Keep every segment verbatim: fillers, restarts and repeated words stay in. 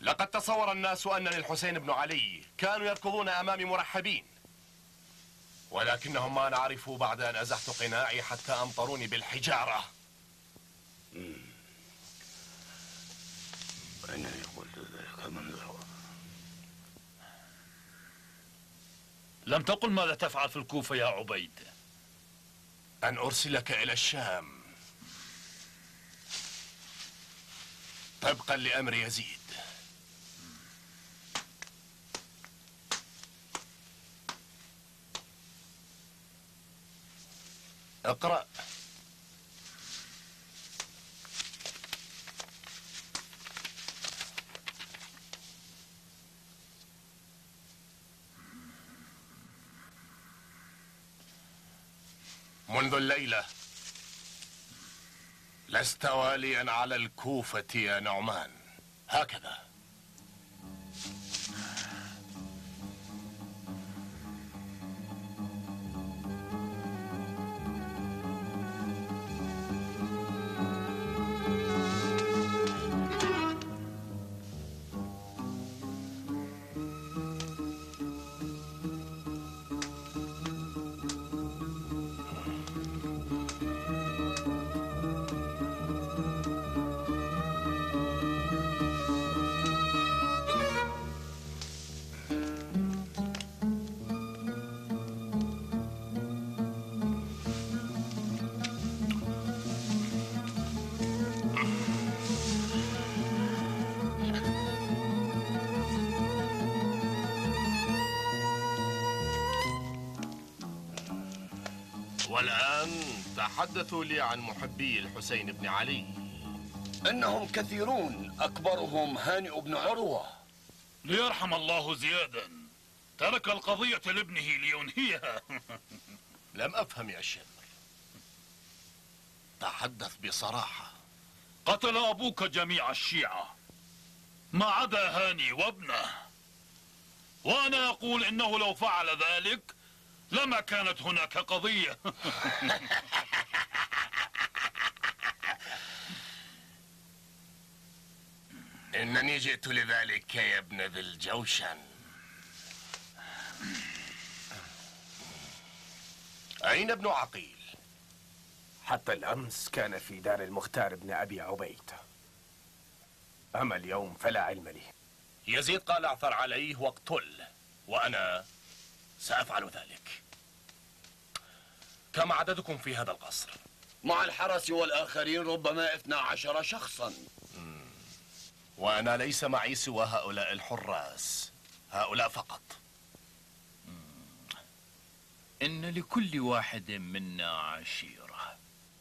لقد تصور الناس أنني الحسين بن علي كانوا يركضون أمامي مرحبين، ولكنهم ما عرفوا بعد أن أزحت قناعي حتى أمطروني بالحجارة. إنني قلت ذلك منذ. لم تقل ماذا تفعل في الكوفة يا عبيد؟ أن أرسلك إلى الشام طبقا لأمر يزيد. اقرأ. منذ الليلة لست واليا على الكوفة يا نعمان، هكذا. والآن تحدثوا لي عن محبي الحسين بن علي. إنهم كثيرون، أكبرهم هانئ بن عروة. ليرحم الله زيادا، ترك القضية لابنه لينهيها. لم أفهم يا شمر، تحدث بصراحة. قتل أبوك جميع الشيعة ما عدا هاني وابنه، وأنا أقول إنه لو فعل ذلك لما كانت هناك قضية. إنني جئت لذلك يا ابن ذي الجوشن. أين ابن عقيل؟ حتى الأمس كان في دار المختار بن أبي عبيد، أما اليوم فلا علم لي. يزيد قال اعثر عليه واقتل، وأنا سأفعل ذلك. كم عددكم في هذا القصر؟ مع الحرس والآخرين ربما اثنا عشر شخصا. مم. وأنا ليس معي سوى هؤلاء الحراس، هؤلاء فقط. إن لكل واحد منا عشيرة،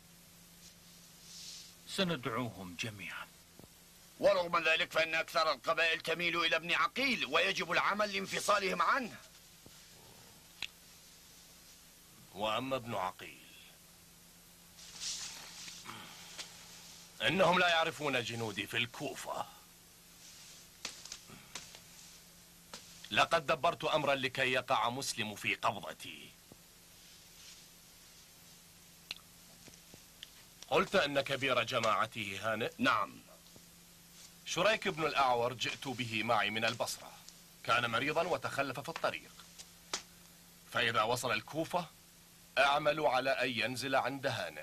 سندعوهم جميعا. ورغم ذلك فإن أكثر القبائل تميل إلى ابن عقيل، ويجب العمل لانفصالهم عنه. وأما ابن عقيل إنهم لا يعرفون جنودي في الكوفة. لقد دبرت أمرا لكي يقع مسلم في قبضتي. قلت أن كبير جماعته هانئ؟ نعم. شريك بن الأعور جئت به معي من البصرة، كان مريضا وتخلف في الطريق، فإذا وصل الكوفة أعمل على أن ينزل عند هانئ.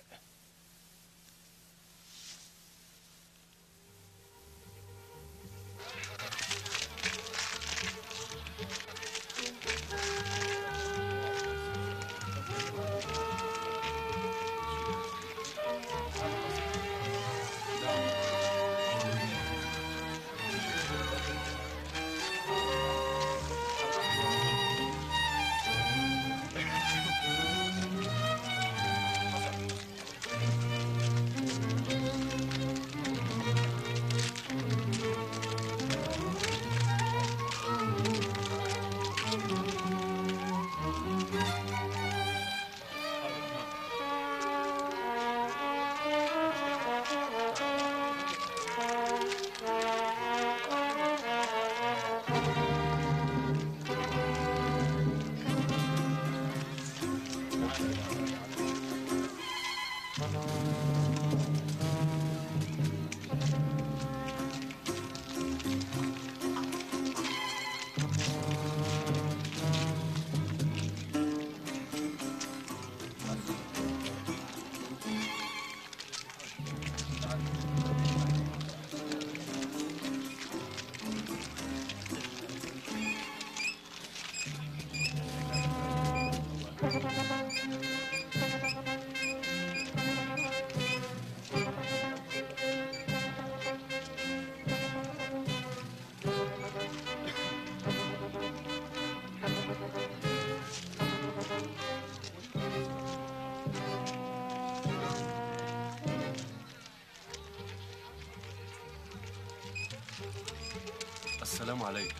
السلام عليك.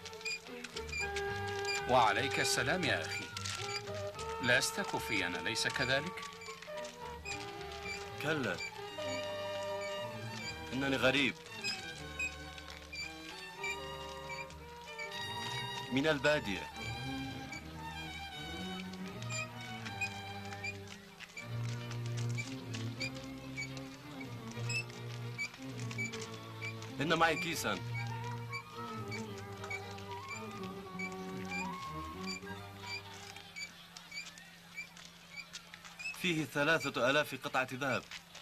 وعليك السلام يا أخي. لست كوفيا أليس كذلك؟ كلا، إنني غريب من البادية. إن معي كيسا فيه ثلاثة آلاف قطعة ذهب.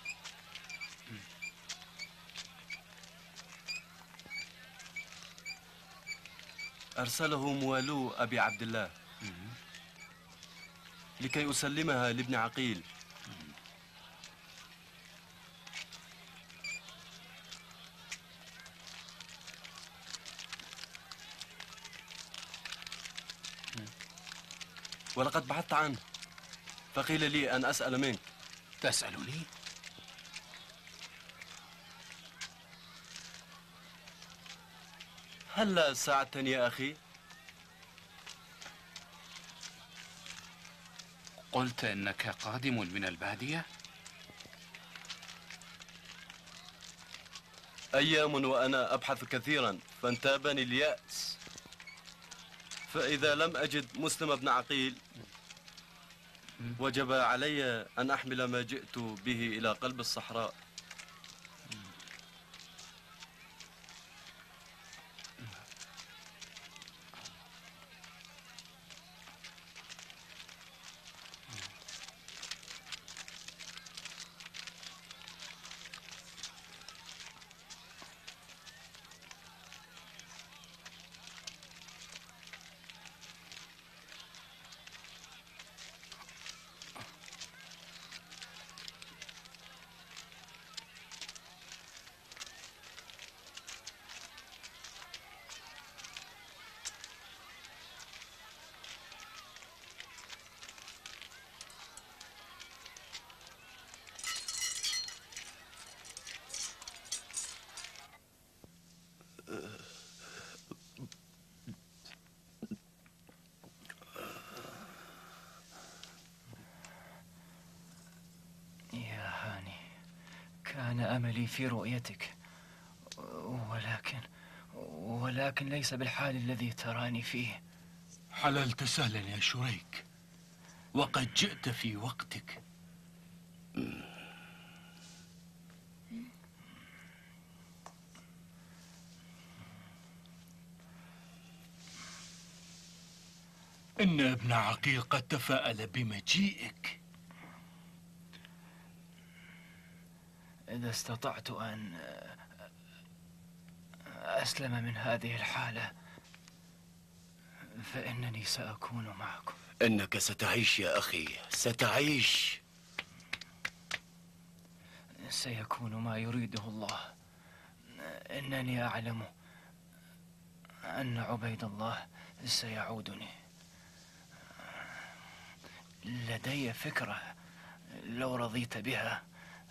أرسله موالو أبي عبد الله لكي أسلمها لابن عقيل. ولقد بحثت عنه فقيل لي أن أسأل منك. تسألني؟ هلا ساعدتني يا أخي؟ قلت إنك قادم من البادية؟ أيام وأنا أبحث كثيرا فانتابني اليأس، فإذا لم أجد مسلم بن عقيل وجب علي أن أحمل ما جئت به إلى قلب الصحراء. كان أملي في رؤيتك، ولكن ولكن ليس بالحال الذي تراني فيه. حللت سهلا يا شريك، وقد جئت في وقتك. إن ابن عقيل قد تفاءل بمجيئك. إذا استطعت أن أسلم من هذه الحالة فإنني سأكون معكم. إنك ستعيش يا أخي، ستعيش. سيكون ما يريده الله. إنني أعلم أن عبيد الله سيعودني. لدي فكرة لو رضيت بها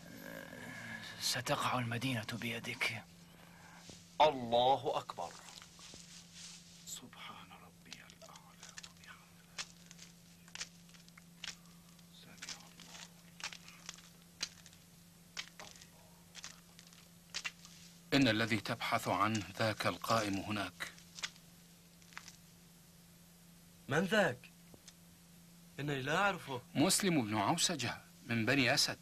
ستقع المدينة بيدك. الله أكبر. سبحان ربي الأعلى وبحمده. سمع الله. إن الذي تبحث عنه ذاك القائم هناك. من ذاك؟ إنني لا أعرفه. مسلم بن عوسجة من بني أسد.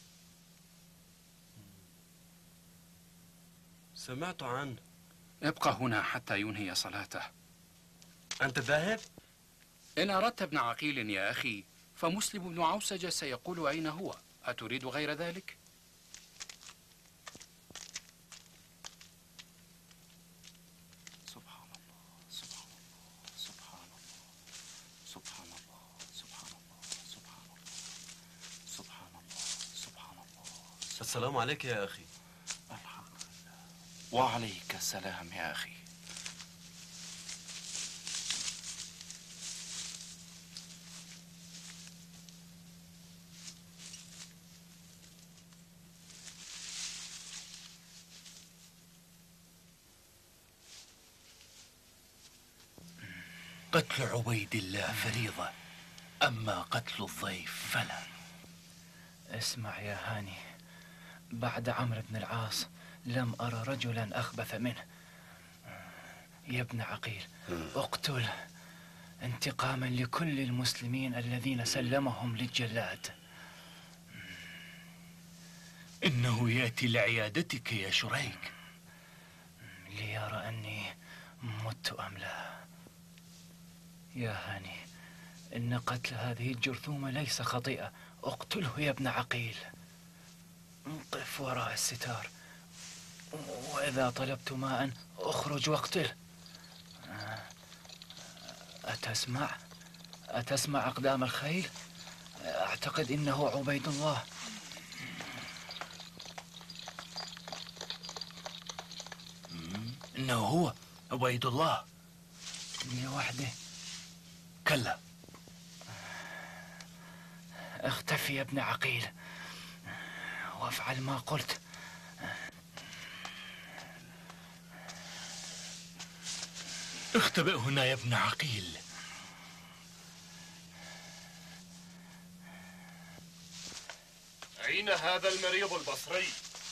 سمعت عنه. ابقى هنا حتى ينهي صلاته. أنت ذاهب؟ إن أردت ابن عقيل يا أخي فمسلم بن عوسجة سيقول أين هو. أتريد غير ذلك؟ سبحان الله، سبحان الله، سبحان الله، سبحان الله، سبحان الله، سبحان الله، سبحان الله، سبحان الله. السلام عليك يا أخي. وعليك السلام يا أخي. قتل عبيد الله فريضة، أما قتل الضيف فلا. اسمع يا هاني، بعد عمرو بن العاص لم أرى رجلا أخبث منه. يا ابن عقيل، اقتل انتقاما لكل المسلمين الذين سلمهم للجلاد. إنه يأتي لعيادتك يا شريك ليرى أني مت أم لا. يا هاني، إن قتل هذه الجرثومة ليس خطيئة. اقتله يا ابن عقيل. قف وراء الستار، وإذا طلبت ماء اخرج واقتله. أتسمع؟ أتسمع أقدام الخيل؟ أعتقد إنه عبيد الله. إنه هو عبيد الله لوحده؟ كلا. اختفي يا ابن عقيل وافعل ما قلت. اختبئ هنا يا ابن عقيل. أين هذا المريض البصري؟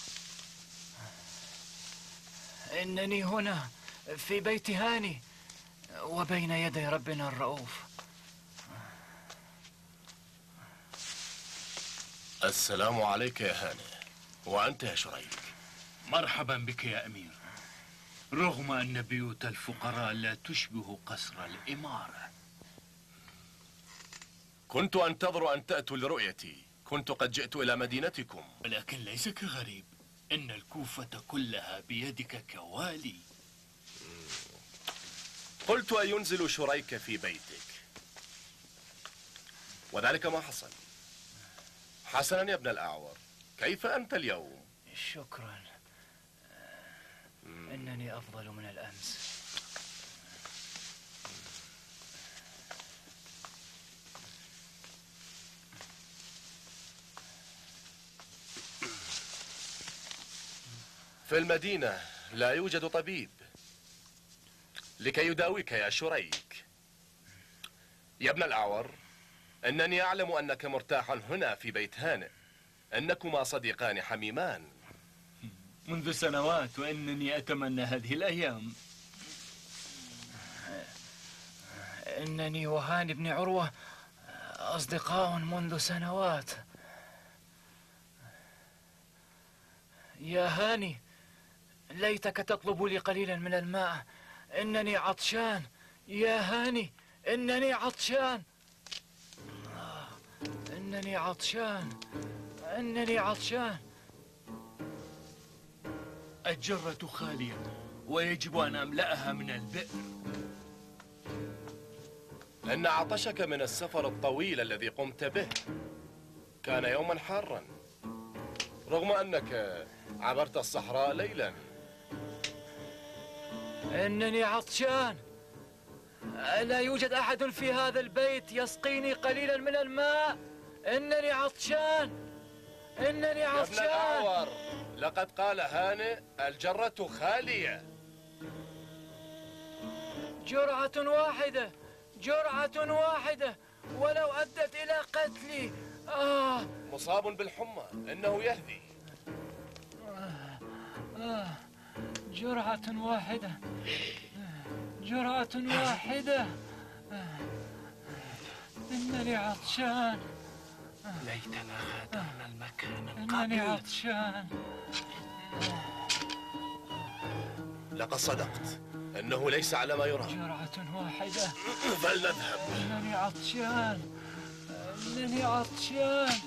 إنني هنا في بيت هاني وبين يدي ربنا الرؤوف. السلام عليك يا هاني. وأنت يا شريك؟ مرحبا بك يا أمير، رغم أن بيوت الفقراء لا تشبه قصر الإمارة. كنت أنتظر أن تأتوا لرؤيتي. كنت قد جئت إلى مدينتكم. ولكن ليس كغريب، إن الكوفة كلها بيدك كوالي. قلت أن ينزل شريك في بيتك، وذلك ما حصل. حسنا يا ابن الأعور، كيف أنت اليوم؟ شكرا، إنني أفضل من الأمس. في المدينة لا يوجد طبيب لكي يداويك يا شريك. يا ابن الأعور، إنني أعلم أنك مرتاح هنا في بيت هانئ. إنكما صديقان حميمان منذ سنوات، وإنني أتمنى هذه الأيام. إنني وهاني بن عروة أصدقاء منذ سنوات. يا هاني، ليتك تطلب لي قليلا من الماء، إنني عطشان. يا هاني، إنني عطشان. إنني عطشان. إنني عطشان. الجرة خالية ويجب أن أملأها من البئر. إن عطشك من السفر الطويل الذي قمت به. كان يوما حارا رغم أنك عبرت الصحراء ليلا. إنني عطشان. لا يوجد أحد في هذا البيت يسقيني قليلا من الماء. إنني عطشان. إنني عطشان. يا ابن الأعور، لقد قال هانئ الجرة خالية. جرعة واحدة، جرعة واحدة، ولو أدت إلى قتلي. آه. مصاب بالحمى، إنه يهدي. آه. آه. جرعة واحدة، جرعة واحدة. آه. إنني عطشان. ليتنا غادرنا المكان إنني عطشان. لقد صدقت، إنه ليس على ما يرام. جرعة واحدة. فلنذهب. إنني عطشان. إنني عطشان.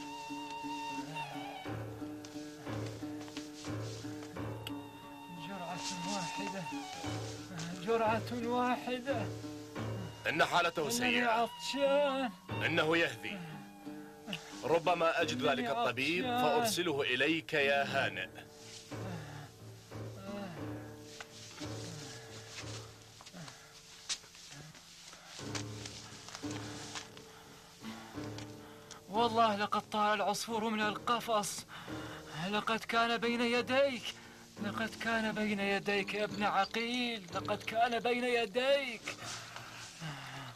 جرعة واحدة، جرعة واحدة. إن حالته إنني سيئة. عطشان. إنه يهدي. ربما أجد ذلك الطبيب فأرسله إليك يا هانئ. والله لقد طار العصفور من القفص. لقد كان بين يديك. لقد كان بين يديك يا ابن عقيل. لقد كان بين يديك.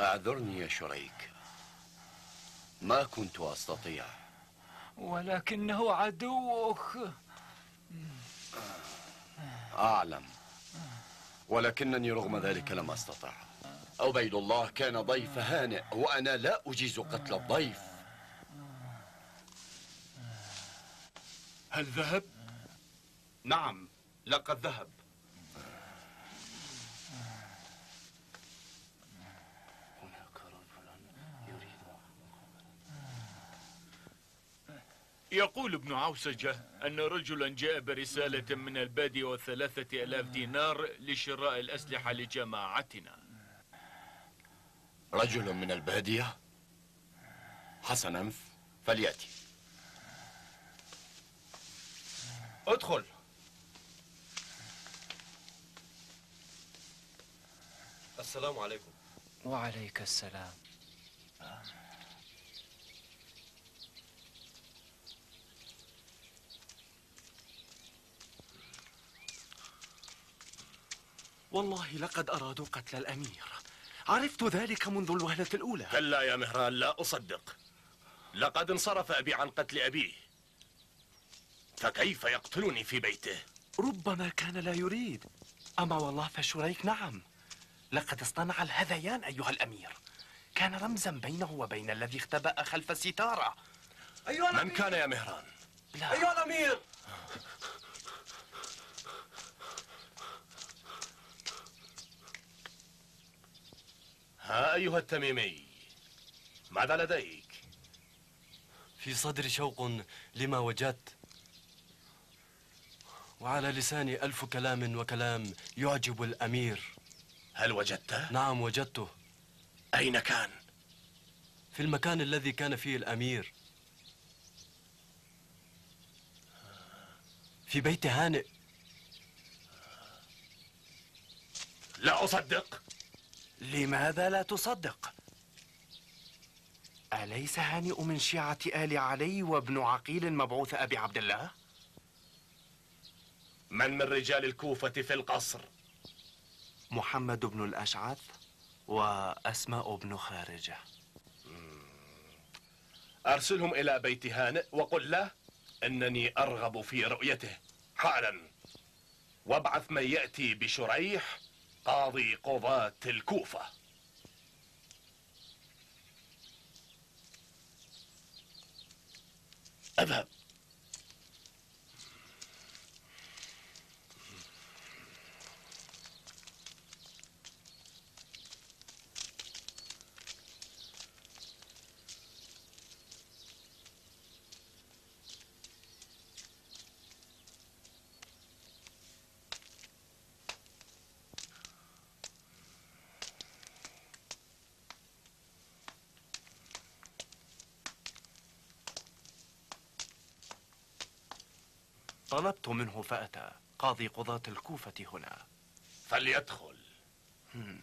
اعذرني يا شريك، ما كنت أستطيع. ولكنه عدوك. أعلم، ولكنني رغم ذلك لم أستطع. عبيد الله كان ضيف هانئ، وأنا لا أجيز قتل الضيف. هل ذهب؟ نعم، لقد ذهب. يقول ابن عوسجة أن رجلا جاء برسالة من البادية وثلاثة ألاف دينار لشراء الأسلحة لجماعتنا. رجل من البادية؟ حسنا، فليأتي. ادخل. السلام عليكم. وعليك السلام. والله لقد أرادوا قتل الأمير، عرفت ذلك منذ الوهلة الأولى. كلا يا مهران، لا أصدق. لقد انصرف أبي عن قتل أبيه، فكيف يقتلني في بيته؟ ربما كان لا يريد، أما والله فشريك نعم، لقد اصطنع الهذيان أيها الأمير، كان رمزا بينه وبين الذي اختبأ خلف الستارة. أيها من كان يا مهران؟ لا. أيها الأمير. ها أيها التميمي، ماذا لديك؟ في صدري شوق لما وجدت، وعلى لساني ألف كلام وكلام يعجب الأمير. هل وجدته؟ نعم وجدته. أين كان؟ في المكان الذي كان فيه الأمير، في بيت هانئ. لا أصدق. لماذا لا تصدق؟ أليس هانئ من شيعة آل علي وابن عقيل مبعوث أبي عبد الله؟ من من رجال الكوفة في القصر؟ محمد بن الأشعث وأسماء بن خارجة. أرسلهم إلى بيت هانئ وقل له أنني أرغب في رؤيته حالا، وابعث من يأتي بشريح قاضي قضاة الكوفة. اذهب. طلبت منه فأتى، قاضي قضاة الكوفة هنا. فليدخل. هم.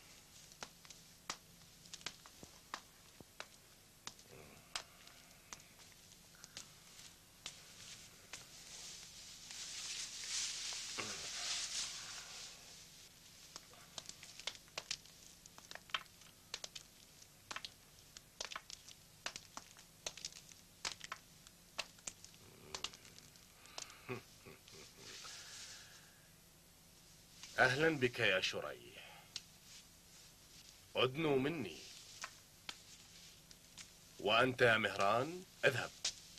أهلا بك يا شريح، أدنو مني. وأنت يا مهران اذهب.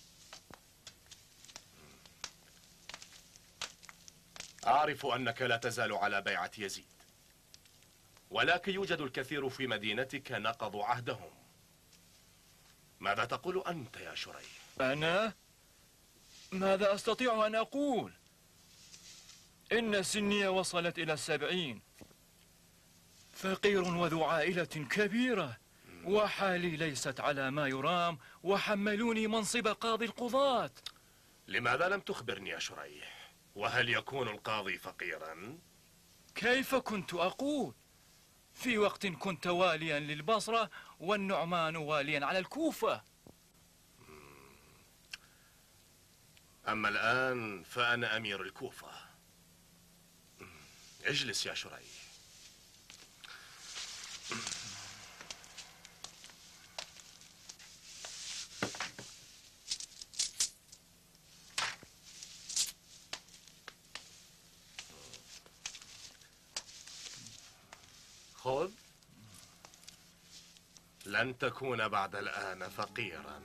أعرف أنك لا تزال على بيعة يزيد، ولكن يوجد الكثير في مدينتك نقضوا عهدهم. ماذا تقول أنت يا شريح؟ أنا؟ ماذا أستطيع أن أقول؟ إن سني وصلت إلى السبعين، فقير وذو عائلة كبيرة، وحالي ليست على ما يرام، وحملوني منصب قاضي القضاة. لماذا لم تخبرني يا شريح؟ وهل يكون القاضي فقيرا؟ كيف كنت أقول؟ في وقت كنت واليا للبصرة، والنعمان واليا على الكوفة. أما الآن فأنا أمير الكوفة. اجلس يا شريح. لن تكون بعد الآن فقيرا.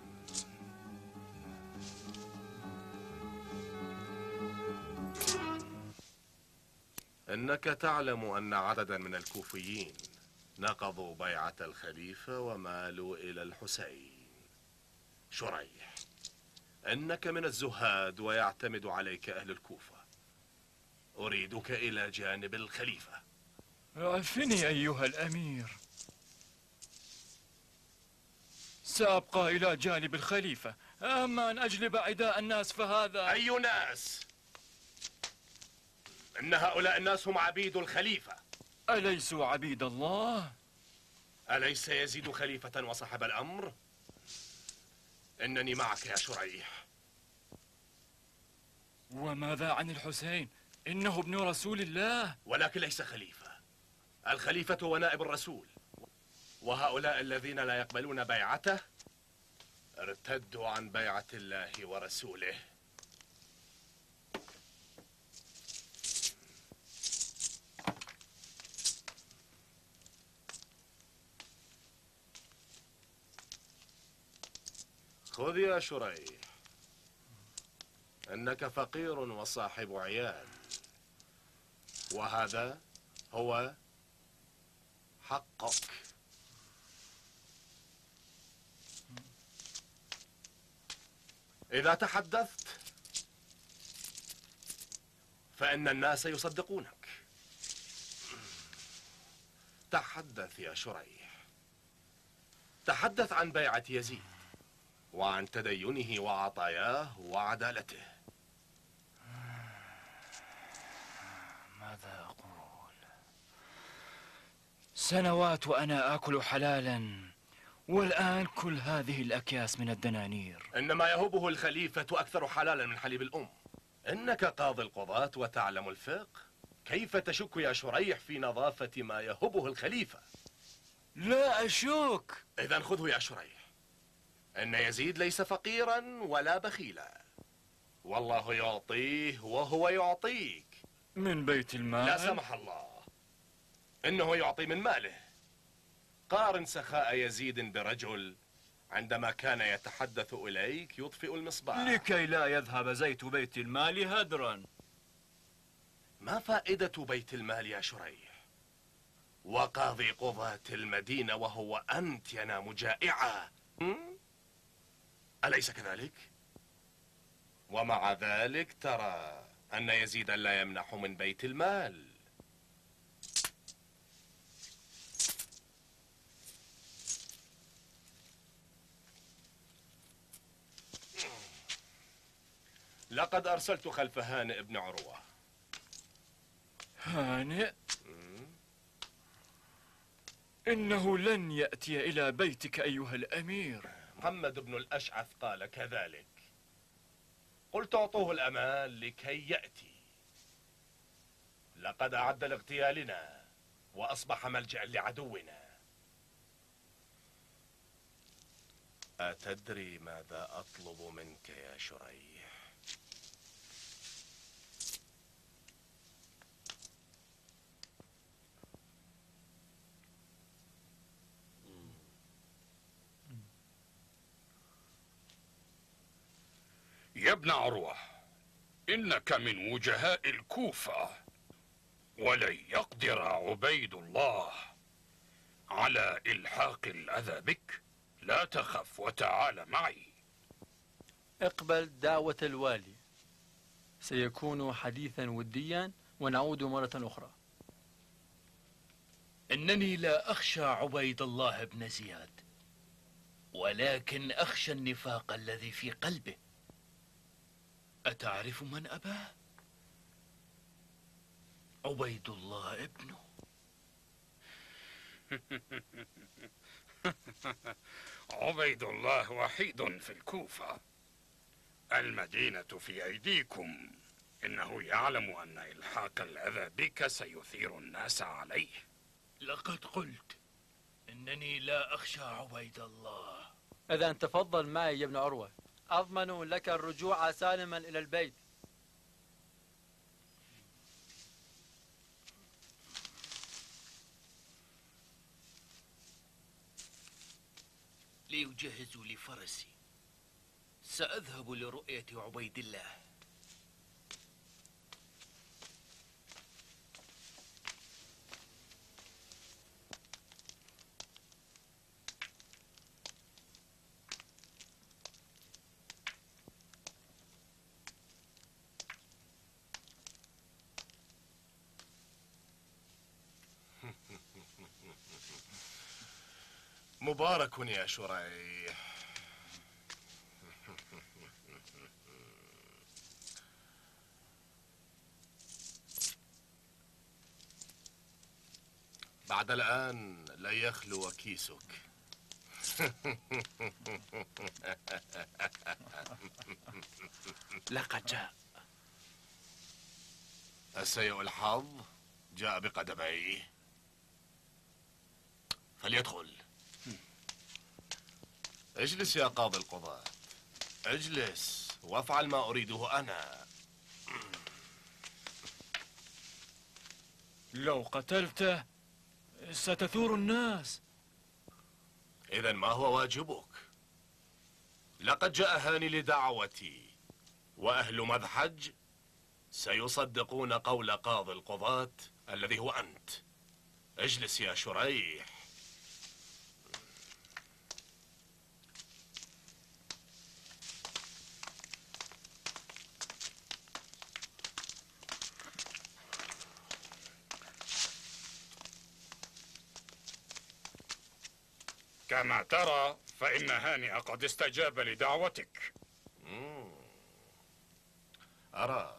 إنك تعلم أن عددا من الكوفيين نقضوا بيعة الخليفة ومالوا إلى الحسين. شريح، إنك من الزهاد ويعتمد عليك أهل الكوفة. أريدك إلى جانب الخليفة. اعفني أيها الأمير، سأبقى إلى جانب الخليفة، أما أن أجلب عداء الناس فهذا... أي ناس؟ إن هؤلاء الناس هم عبيد الخليفة. أليسوا عبيد الله؟ أليس يزيد خليفة وصاحب الأمر؟ إنني معك يا شريح. وماذا عن الحسين؟ إنه ابن رسول الله. ولكن ليس خليفة. الخليفة هو نائب الرسول، وهؤلاء الذين لا يقبلون بيعته ارتدوا عن بيعة الله ورسوله. خذ يا شريح، إنك فقير وصاحب عيال، وهذا هو حقك. إذا تحدثت فإن الناس يصدقونك. تحدث يا شريح، تحدث عن بيعة يزيد وعن تدينه وعطاياه وعدالته. ماذا أقول؟ سنوات وأنا آكل حلالا، والآن كل هذه الأكياس من الدنانير. إنما يهبه الخليفة أكثر حلالا من حليب الأم. إنك قاضي القضاة وتعلم الفقه، كيف تشك يا شريح في نظافة ما يهبه الخليفة؟ لا أشك. إذن خذه يا شريح، إن يزيد ليس فقيرا ولا بخيلا، والله يعطيه وهو يعطيك. من بيت المال؟ لا سمح الله، إنه يعطي من ماله. قارن سخاء يزيد برجل عندما كان يتحدث إليك يطفئ المصباح. لكي لا يذهب زيت بيت المال هدرا. ما فائدة بيت المال يا شريح وقاضي قضاة المدينة وهو أنت ينام جائعا؟ أليس كذلك؟ ومع ذلك ترى أن يزيدا لا يمنح من بيت المال. لقد أرسلت خلف هانئ ابن عروة. هانئ؟ إنه لن يأتي إلى بيتك أيها الأمير. محمد بن الأشعث قال كذلك. قلت اعطوه الأمان لكي يأتي. لقد أعد لاغتيالنا وأصبح ملجأ لعدونا. أتدري ماذا أطلب منك يا شريح؟ يا ابن عروة، إنك من وجهاء الكوفة، ولن يقدر عبيد الله على إلحاق الأذى بك. لا تخف وتعال معي. اقبل دعوة الوالي، سيكون حديثا وديا ونعود مرة أخرى. إنني لا أخشى عبيد الله بن زياد، ولكن أخشى النفاق الذي في قلبه. أتعرف من أباه؟ عبيد الله ابنه. عبيد الله وحيد في الكوفة، المدينة في أيديكم. إنه يعلم أن إلحاق الأذى بك سيثير الناس عليه. لقد قلت إنني لا أخشى عبيد الله. إذن تفضل معي يا ابن عروة، أضمن لك الرجوع سالما إلى البيت. ليجهزوا لي فرسي. سأذهب لرؤية عبيد الله. مبارك يا شريح. بعد الآن لا يخلو كيسك. لقد جاء. السيء الحظ جاء بقدميه، فليدخل. اجلس يا قاضي القضاة، اجلس وافعل ما أريده أنا. لو قتلته ستثور الناس. إذا ما هو واجبك؟ لقد جاء هاني لدعوتي، وأهل مذحج سيصدقون قول قاضي القضاة الذي هو أنت. اجلس يا شريح. كما ترى فإن هانئ قد استجاب لدعوتك. مم. أرى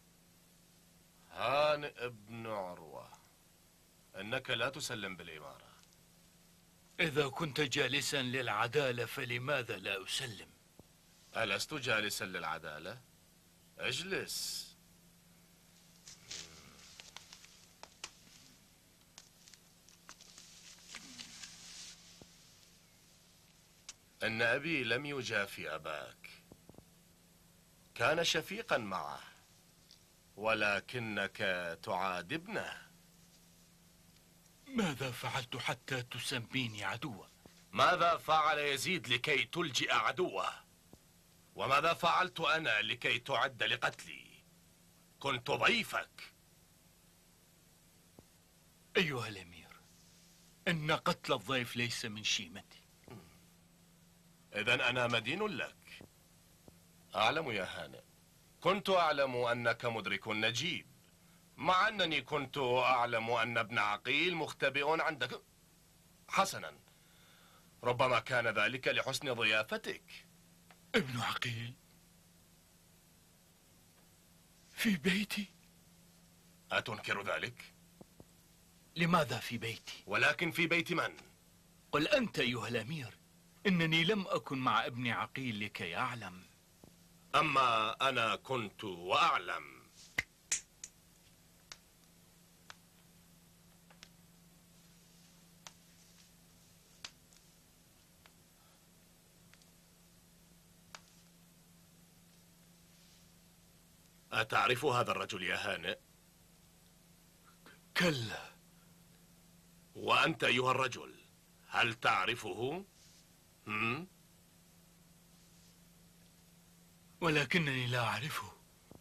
هانئ بن عروة أنك لا تسلم بالإمارة. إذا كنت جالسا للعدالة فلماذا لا أسلم؟ ألست جالسا للعدالة؟ اجلس. إن أبي لم يجافي أباك، كان شفيقا معه، ولكنك تعادي ابنه. ماذا فعلت حتى تسميني عدوا؟ ماذا فعل يزيد لكي تلجئ عدوه؟ وماذا فعلت أنا لكي تعد لقتلي؟ كنت ضيفك. أيها الأمير، إن قتل الضيف ليس من شيمتي. إذن أنا مدين لك. أعلم يا هانئ، كنت أعلم أنك مدرك نجيب، مع أنني كنت أعلم أن ابن عقيل مختبئ عندك. حسنا، ربما كان ذلك لحسن ضيافتك. ابن عقيل في بيتي؟ أتنكر ذلك؟ لماذا في بيتي؟ ولكن في بيت من؟ قل أنت أيها الأمير، إنني لم أكن مع ابن عقيل لكي أعلم. أما أنا كنت وأعلم. أتعرف هذا الرجل يا هانئ؟ كلا. وأنت أيها الرجل، هل تعرفه؟ هم؟ ولكنني لا أعرفه.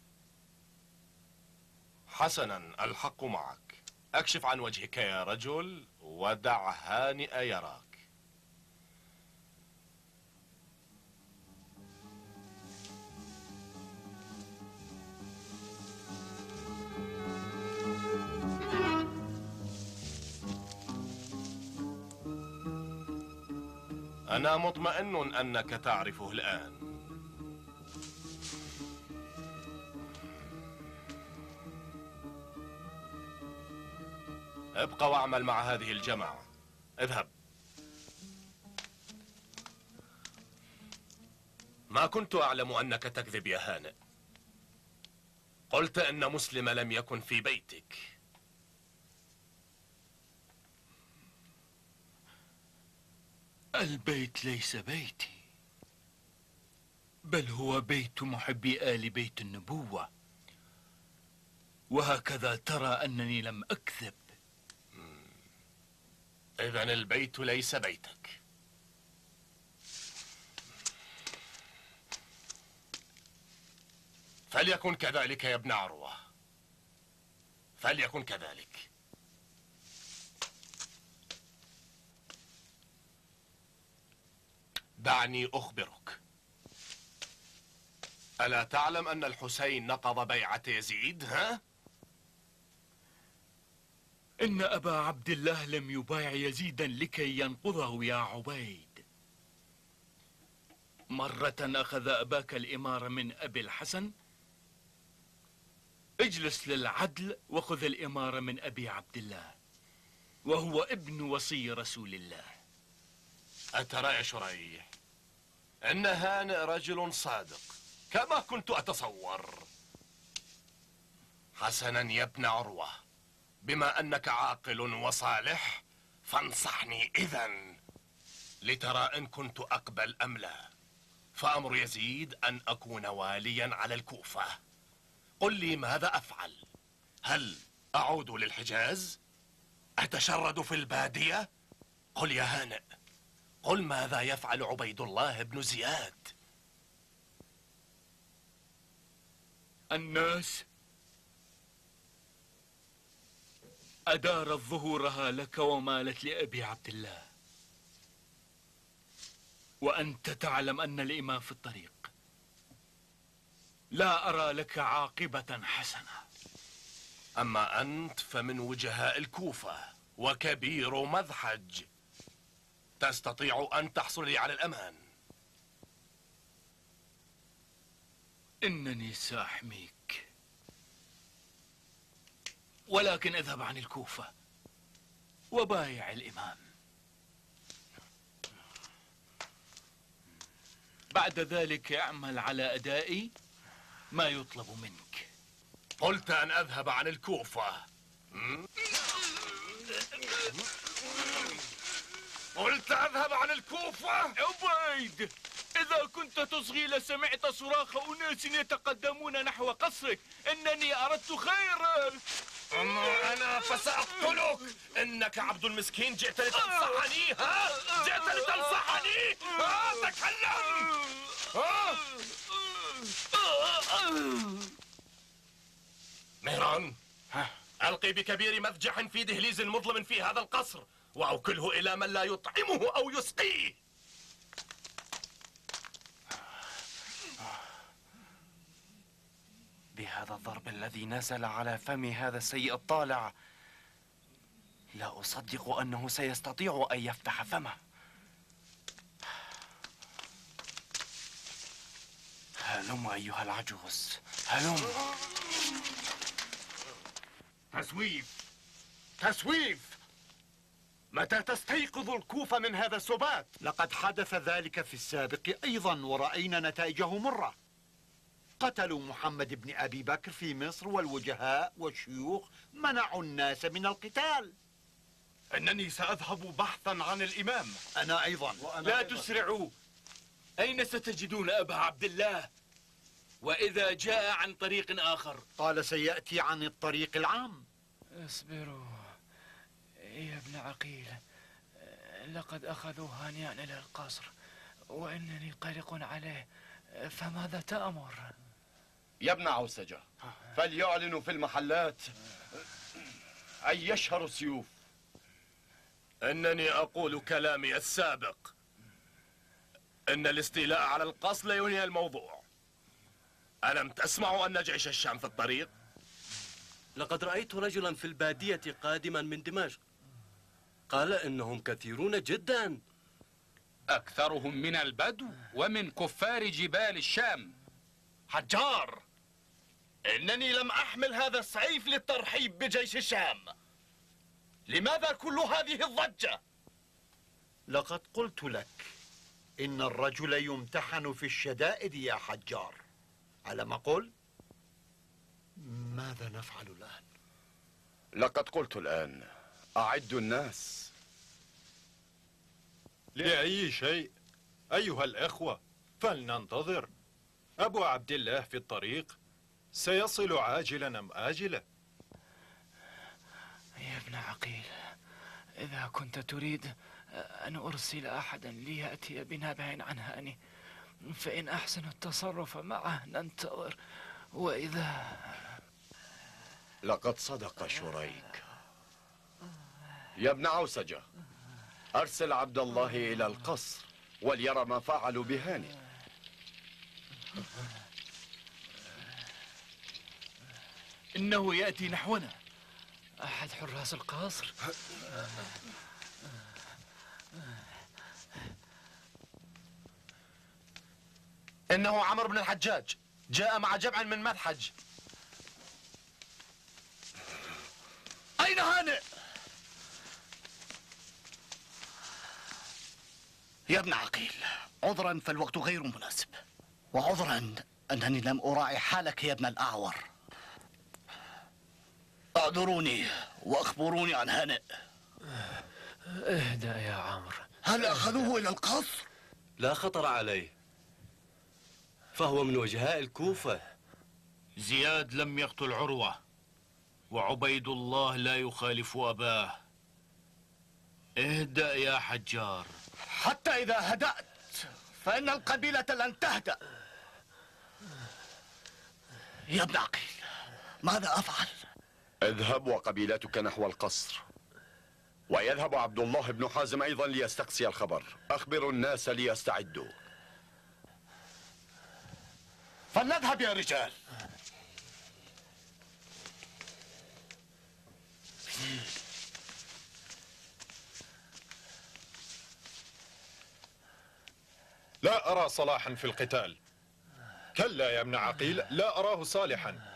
حسنا، الحق معك. أكشف عن وجهك يا رجل ودع هانئ يراك. أنا مطمئن أنك تعرفه الآن. ابقى واعمل مع هذه الجماعة. اذهب. ما كنت أعلم أنك تكذب يا هانئ. قلت أن مسلم لم يكن في بيتك. البيت ليس بيتي، بل هو بيت محبي آل بيت النبوة، وهكذا ترى أنني لم أكذب. إذن البيت ليس بيتك. فليكن كذلك يا ابن عروة، فليكن كذلك. دعني أخبرك، ألا تعلم أن الحسين نقض بيعة يزيد؟ ها؟ إن أبا عبد الله لم يبايع يزيدا لكي ينقضه يا عبيد. مرة أخذ أباك الإمارة من أبي الحسن، اجلس للعدل وخذ الإمارة من أبي عبد الله، وهو ابن وصي رسول الله. أترى يا شريح إن هانئ رجل صادق كما كنت أتصور. حسنا يا ابن عروة، بما أنك عاقل وصالح فانصحني إذن لترى إن كنت أقبل أم لا. فأمر يزيد أن أكون واليا على الكوفة. قل لي ماذا أفعل؟ هل أعود للحجاز؟ أتشرد في البادية؟ قل يا هانئ، قل ماذا يفعل عبيد الله بن زياد؟ الناس أدارت ظهورها لك ومالت لأبي عبد الله، وأنت تعلم أن الإمام في الطريق. لا أرى لك عاقبة حسنة. أما أنت فمن وجهاء الكوفة وكبير مذحج، تستطيع أن تحصل لي على الأمان. إنني سأحميك، ولكن اذهب عن الكوفة وبايع الإمام. بعد ذلك اعمل على أداء ما يطلب منك. قلت أن أذهب عن الكوفة. قلت أذهب عن الكوفة. عبيد، إذا كنت تصغي لسمعت صراخ أناس يتقدمون نحو قصرك. إنني أردت خيرك. أما أنا فسأقتلك. إنك عبد المسكين، جئت لتنصحني. ها؟ جئت لتنصحني. ها؟ تكلم. ها؟ مهران، ألقي بكبير مذجح في دهليز مظلم في هذا القصر، وأوكله إلى من لا يطعمه أو يسقيه. بهذا الضرب الذي نزل على فم هذا السيء الطالع، لا أصدق أنه سيستطيع أن يفتح فمه. هلم أيها العجوز، هلم. تسويف، تسويف. متى تستيقظ الكوفة من هذا السبات؟ لقد حدث ذلك في السابق أيضا، ورأينا نتائجه مرة. قتلوا محمد بن أبي بكر في مصر، والوجهاء والشيوخ منعوا الناس من القتال. إنني سأذهب بحثا عن الإمام. أنا أيضا. لا أيضاً. تسرعوا. أين ستجدون أبا عبد الله؟ وإذا جاء عن طريق آخر؟ قال سيأتي عن الطريق العام. اصبروا يا ابن عقيل، لقد أخذوا هانئا إلى القصر وإنني قلق عليه، فماذا تأمر؟ يا ابن عوسجة، فليعلنوا في المحلات أن يشهروا السيوف. إنني أقول كلامي السابق، إن الاستيلاء على القصر لا ينهي الموضوع. ألم تسمعوا أن جيش الشام في الطريق؟ لقد رأيت رجلا في البادية قادما من دمشق، قال إنهم كثيرون جدا. أكثرهم من البدو ومن كفار جبال الشام. حجار، إنني لم أحمل هذا السيف للترحيب بجيش الشام. لماذا كل هذه الضجة؟ لقد قلت لك إن الرجل يمتحن في الشدائد يا حجار. على ما قل، ماذا نفعل الآن؟ لقد قلت الآن، أعدوا الناس. لأي شيء أيها الأخوة، فلننتظر. أبو عبد الله في الطريق، سيصل عاجلا أم آجلا. يا ابن عقيل، إذا كنت تريد أن أرسل أحدا ليأتي بنبأ عن هاني، فإن أحسن التصرف معه ننتظر، وإذا لقد صدق شريك. يا ابن عوسجة، أرسل عبد الله إلى القصر وليرى ما فعلوا بهانئ. إنه يأتي نحونا. أحد حراس القصر؟ إنه عمرو بن الحجاج، جاء مع جمع من مذحج. أين هانئ؟ يا ابن عقيل، عذرا فالوقت غير مناسب، وعذرا أنني لم أراعي حالك يا ابن الأعور. اعذروني واخبروني عن هانئ. اهدأ يا عمرو. هل أخذوه إلى القصر؟ لا خطر عليه، فهو من وجهاء الكوفة. زياد لم يقتل عروة، وعبيد الله لا يخالف أباه. اهدأ يا حجار. حتى إذا هدأت فإن القبيلة لن تهدأ. يا ابن عقيل، ماذا أفعل؟ اذهب وقبيلتك نحو القصر، ويذهب عبد الله بن حازم أيضا ليستقصي الخبر. أخبروا الناس ليستعدوا. فلنذهب يا رجال. لا أرى صلاحا في القتال. كلا يا ابن عقيل، لا أراه صالحا.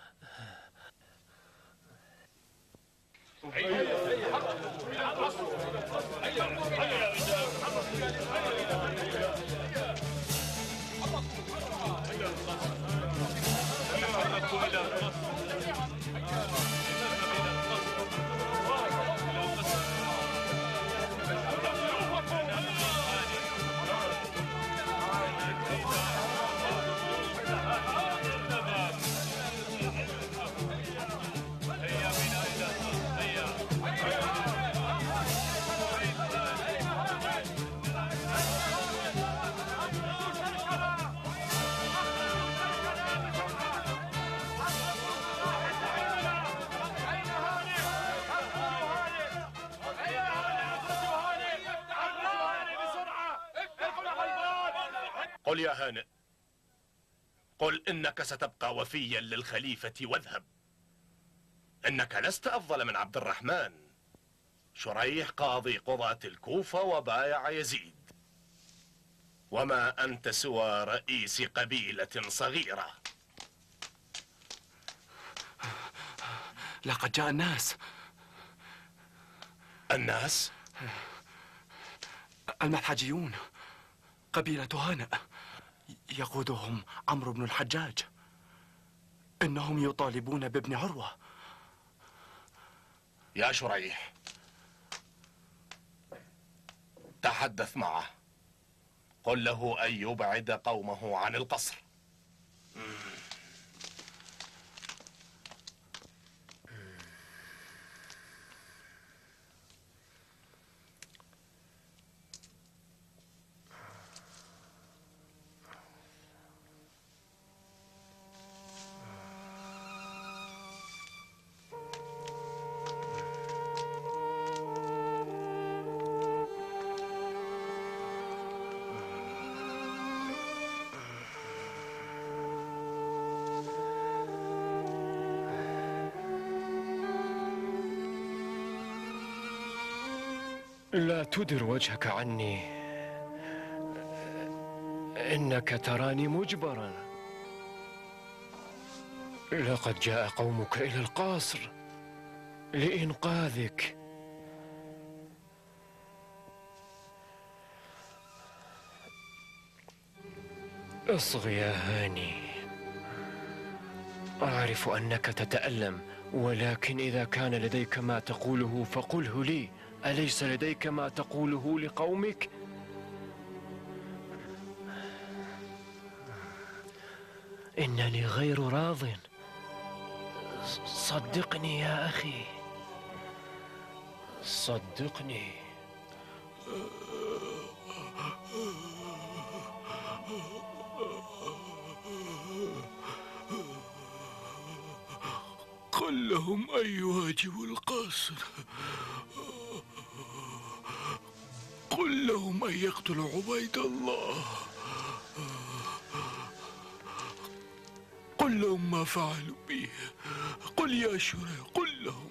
قل يا هانئ، قل إنك ستبقى وفيا للخليفة واذهب. إنك لست أفضل من عبد الرحمن. شريح قاضي قضاة الكوفة وبايع يزيد، وما أنت سوى رئيس قبيلة صغيرة. لقد جاء الناس. الناس؟ المذحجيون، قبيلة هانئ، يقودهم عمرو بن الحجاج. إنهم يطالبون بابن عروة. يا شريح، تحدث معه، قل له أن يبعد قومه عن القصر. لا تدر وجهك عني، إنك تراني مجبرا. لقد جاء قومك إلى القصر لإنقاذك. اصغ يا هاني، أعرف أنك تتألم، ولكن إذا كان لديك ما تقوله فقله لي. أليس لديك ما تقوله لقومك؟ إنني غير راض. صدقني يا أخي، صدقني. قل لهم أن يواجهوا القصر. قل لهم أن يقتلوا عبيد الله. قل لهم ما فعلوا به. قل يا شريح قل لهم.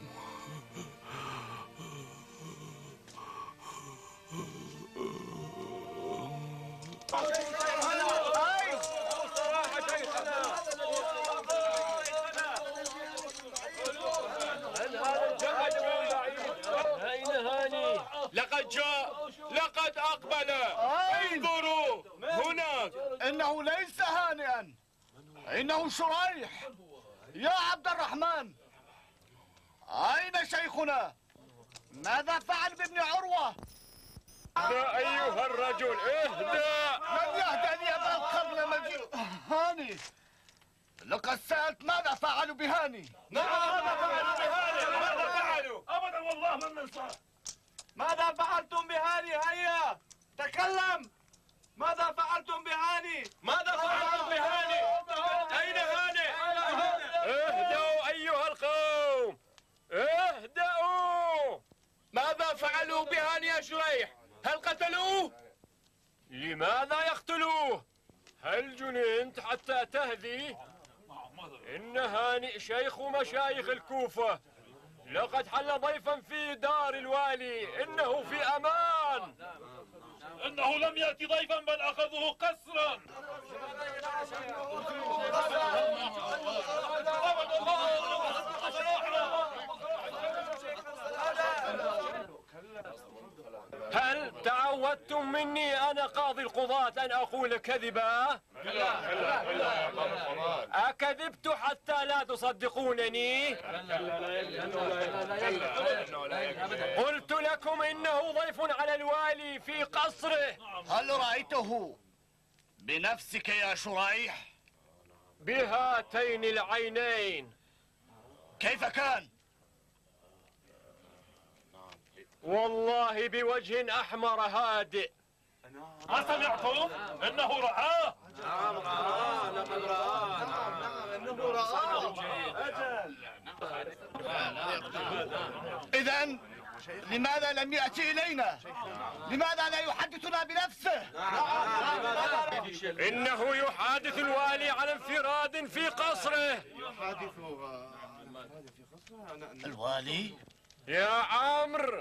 أين هاني؟ لقد جاء، لقد أقبل. انظروا هناك. إنه ليس هانئا، إنه شريح. يا عبد الرحمن، أين شيخنا؟ ماذا فعل بابن عروة؟ يا أيها الرجل اهدأ. من يهدأني يا ابن قبل مجيء هاني؟ لقد سألت ماذا فعلوا بهاني؟ نعم ماذا فعلوا بهاني؟ ماذا فعلوا؟ أبدا والله من ننسى. ماذا فعلتم بهاني؟ هيا تكلم. ماذا فعلتم بهاني؟ ماذا فعلتم بهاني؟ أين هاني؟ اهدأوا أيها القوم، اهدأوا. ماذا فعلوا بهاني يا شريح؟ هل قتلوه؟ لماذا يقتلوه؟ هل جننت حتى تهدي؟ إن هانئ شيخ مشايخ الكوفة، لقد حل ضيفا في دار الوالي، إنه في أمان. إنه لم يأتي ضيفا بل أخذه قسرا. هل تعودتم مني أنا قاضي القضاة أن أقول كذبا؟ أكذبت حتى لا تصدقونني؟ قلت لكم إنه ضيف على الوالي في قصره. هل رأيته بنفسك يا شريح؟ بهاتين العينين. كيف كان؟ والله بوجه أحمر هادئ. ما سمعتم؟ إنه رآه. نعم رآه، لقد رآه. إنه رآه. إذن لماذا لم يأتي إلينا؟ لماذا لا يحدثنا بنفسه؟ إنه يحادث الوالي على انفراد في قصره. يحادث الوالي؟ يا عمرو،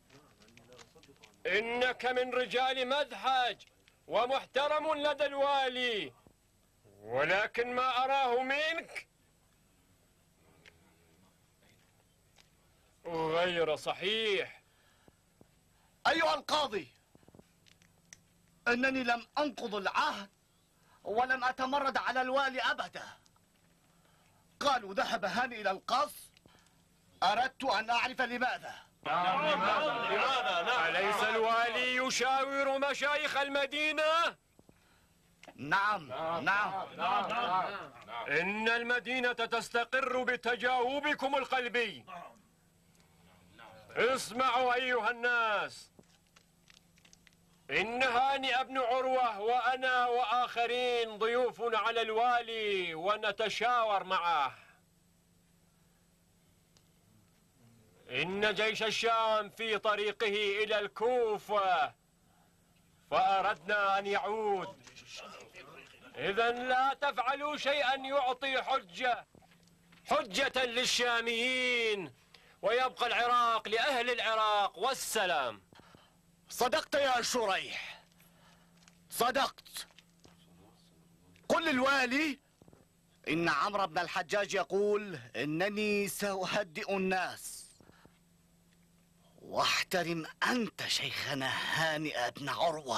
إنك من رجال مذحج ومحترم لدى الوالي، ولكن ما أراه منك غير صحيح. أيها القاضي، إنني لم أنقض العهد ولم أتمرد على الوالي أبدا. قالوا ذهب هاني إلى القصر، أردت أن أعرف لماذا. لماذا؟ أليس الوالي يشاور مشايخ المدينة؟ نعم نعم نعم. إن المدينة تستقر بتجاوبكم القلبي. اسمعوا أيها الناس، إن هانئ بن عروة وأنا وآخرين ضيوف على الوالي ونتشاور معه. إن جيش الشام في طريقه إلى الكوفة، فأردنا أن يعود. إذن لا تفعلوا شيئا يعطي حجة حجة للشاميين، ويبقى العراق لأهل العراق والسلام. صدقت يا شريح، صدقت. قل للوالي إن عمرو بن الحجاج يقول إنني سأهدئ الناس. واحترم أنت شيخنا هانئ بن عروة.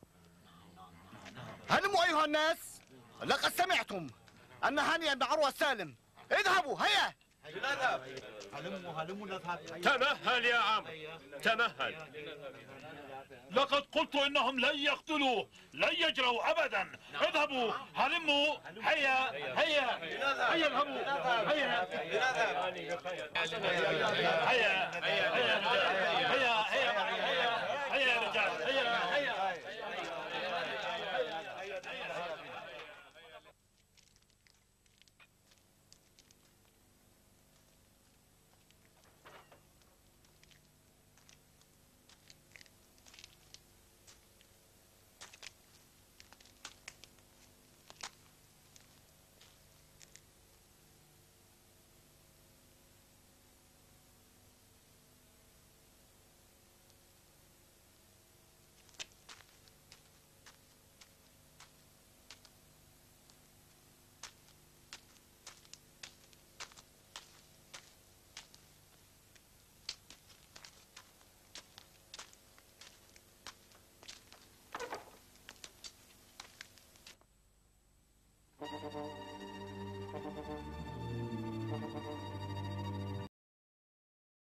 هلموا أيها الناس، لقد سمعتم أن هانئ بن عروة سالم. اذهبوا هيا. هلموا هلموا نذهب. تمهل يا عم، تمهل. لقد قلت إنهم لن يقتلوه، لن يجروا أبدا. اذهبوا هلموا. هيا هيا هيا اذهبوا. هيا هيا هيا هيا هيا